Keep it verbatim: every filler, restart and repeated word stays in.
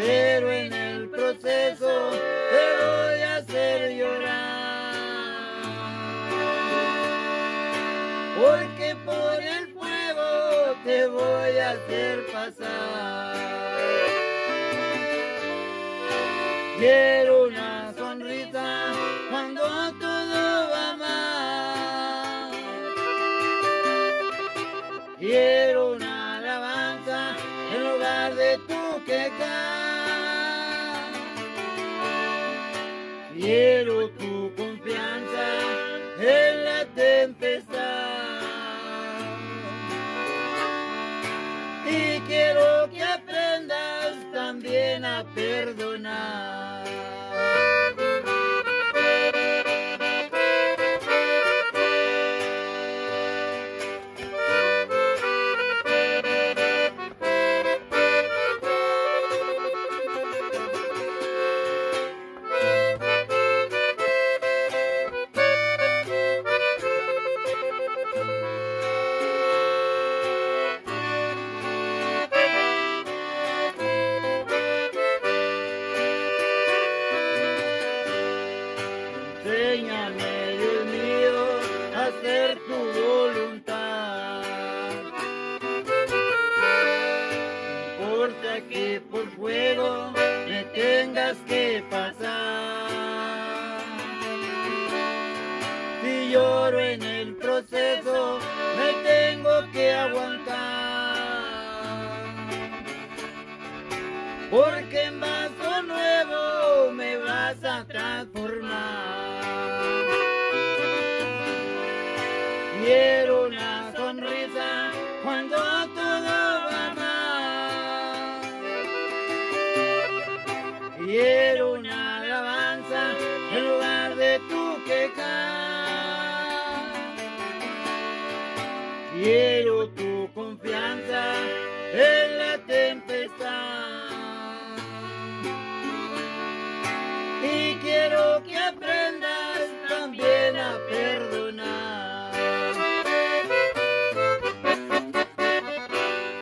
pero en el proceso te voy a hacer llorar. Porque por el fuego te voy a hacer pasar. Quiero una sonrisa cuando todo va mal. Quiero una alabanza en lugar de tu quejar. Quiero tu confianza en la tempestad. Y quiero que aprendas también a perdonar. Enséñame, Dios mío, a hacer tu voluntad. No importa que por fuego me tengas que pasar. Si lloro en el proceso, me tengo que aguantar. Porque en vaso nuevo me vas a transformar. Quiero una sonrisa cuando todo va mal. Quiero una alabanza en lugar de tu quejar. Quiero tu confianza en la tempestad.